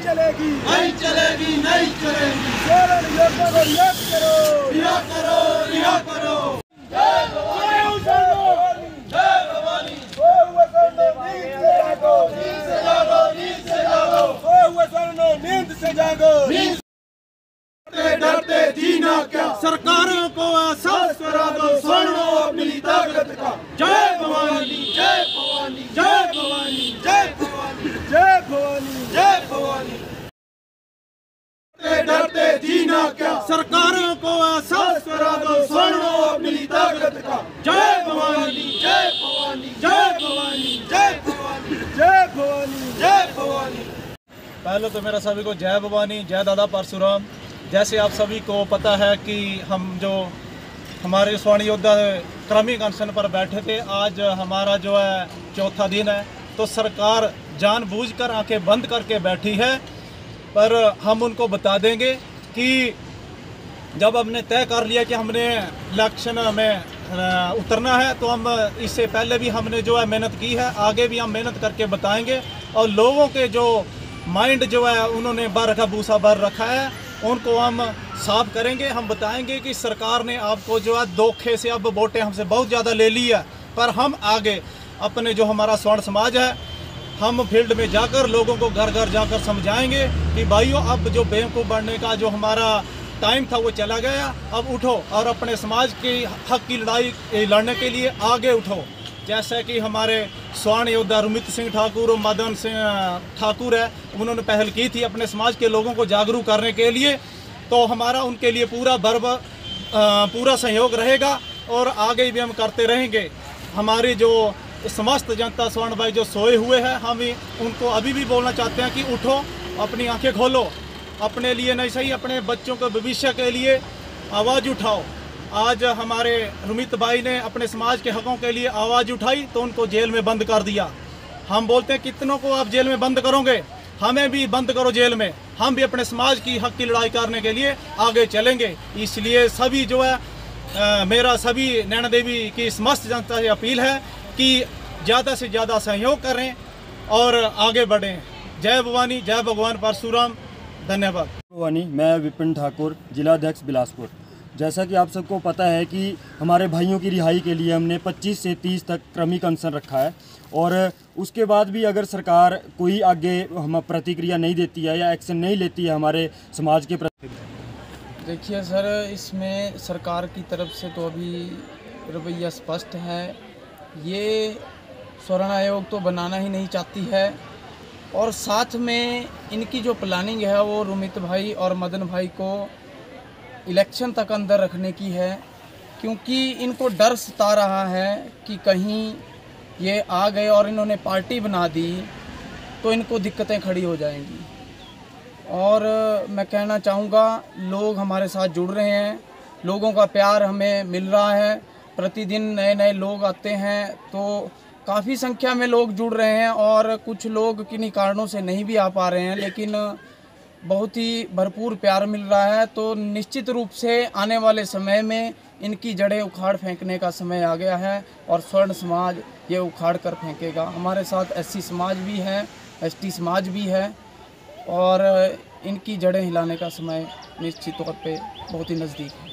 चलेगी, नहीं चलेगी, नहीं चलेगी। स्वर्ण योद्धा को रिहा करो, रिहा करो, रिहा करो। जय भवानी, जय भवानी। खोए हुए स्वर्णों नींद से जागो, नींद से जागो, नींद से जागो। खोए हुए स्वर्णों नींद से जागो। डरते जीना क्या, सरकारों को एहसास करा दो स्वर्णों अपनी ताकत का। जय भवानी, जय भवानी, जय भवानी, जय भवानी, जय भवानी, जय भवानी। डरते जीना क्या, सरकारों को एहसास करा दो स्वर्णों अपनी ताकत का। जय भवानी, जय भवानी, जय भवानी, जय भवानी, जय भवानी, जय भवानी। पहले तो मेरा सभी को जय भवानी, जय दादा परशुराम। जैसे आप सभी को पता है कि हम जो हमारे स्वर्ण योद्धा क्रमिक अनशन पर बैठे थे, आज हमारा जो है चौथा दिन है। तो सरकार जानबूझकर आंखें बंद करके बैठी है, पर हम उनको बता देंगे कि जब हमने तय कर लिया कि हमने इलेक्शन में उतरना है, तो हम इससे पहले भी हमने जो है मेहनत की है, आगे भी हम मेहनत करके बताएंगे। और लोगों के जो माइंड जो है उन्होंने भर रखा, भूसा भर रखा है, उनको हम साफ करेंगे। हम बताएंगे कि सरकार ने आपको जो है धोखे से अब वोटें हमसे बहुत ज़्यादा ले ली है, पर हम आगे अपने जो हमारा स्वर्ण समाज है, हम फील्ड में जाकर लोगों को घर घर जाकर समझाएंगे कि भाइयों अब जो बेवकूफ़ बनने का जो हमारा टाइम था वो चला गया। अब उठो और अपने समाज की हक की लड़ाई लड़ने के लिए आगे उठो। जैसे कि हमारे स्वर्ण योद्धा रुमित सिंह ठाकुर और मदन सिंह ठाकुर है, उन्होंने पहल की थी अपने समाज के लोगों को जागरूक करने के लिए। तो हमारा उनके लिए पूरा सहयोग रहेगा और आगे भी हम करते रहेंगे। हमारी जो समस्त जनता स्वर्ण भाई जो सोए हुए हैं, हम उनको अभी भी बोलना चाहते हैं कि उठो, अपनी आंखें खोलो, अपने लिए नहीं सही अपने बच्चों के भविष्य के लिए आवाज़ उठाओ। आज हमारे रुमित भाई ने अपने समाज के हकों के लिए आवाज़ उठाई तो उनको जेल में बंद कर दिया। हम बोलते हैं कितनों को आप जेल में बंद करोगे, हमें भी बंद करो जेल में, हम भी अपने समाज की हक की लड़ाई करने के लिए आगे चलेंगे। इसलिए सभी जो है मेरा सभी नैना देवी की समस्त जनता से अपील है कि ज़्यादा से ज़्यादा सहयोग करें और आगे बढ़ें। जय भवानी, जय भगवान परशुराम। धन्यवाद। भवानी, मैं विपिन ठाकुर, जिला अध्यक्ष बिलासपुर। जैसा कि आप सबको पता है कि हमारे भाइयों की रिहाई के लिए हमने 25 से 30 तक क्रमिक अनशन रखा है, और उसके बाद भी अगर सरकार कोई आगे हम प्रतिक्रिया नहीं देती है या एक्शन नहीं लेती है हमारे समाज के प्रति। देखिए सर, इसमें सरकार की तरफ से तो अभी रवैया स्पष्ट है। ये स्वर्ण आयोग तो बनाना ही नहीं चाहती है, और साथ में इनकी जो प्लानिंग है वो रुमित भाई और मदन भाई को इलेक्शन तक अंदर रखने की है, क्योंकि इनको डर सता रहा है कि कहीं ये आ गए और इन्होंने पार्टी बना दी तो इनको दिक्कतें खड़ी हो जाएंगी। और मैं कहना चाहूँगा, लोग हमारे साथ जुड़ रहे हैं, लोगों का प्यार हमें मिल रहा है, प्रतिदिन नए नए लोग आते हैं, तो काफ़ी संख्या में लोग जुड़ रहे हैं। और कुछ लोग किन्हीं कारणों से नहीं भी आ पा रहे हैं, लेकिन बहुत ही भरपूर प्यार मिल रहा है। तो निश्चित रूप से आने वाले समय में इनकी जड़ें उखाड़ फेंकने का समय आ गया है, और स्वर्ण समाज ये उखाड़ कर फेंकेगा। हमारे साथ एससी समाज भी है, एसटी समाज भी है, और इनकी जड़ें हिलाने का समय निश्चित तौर पे बहुत ही नज़दीक है।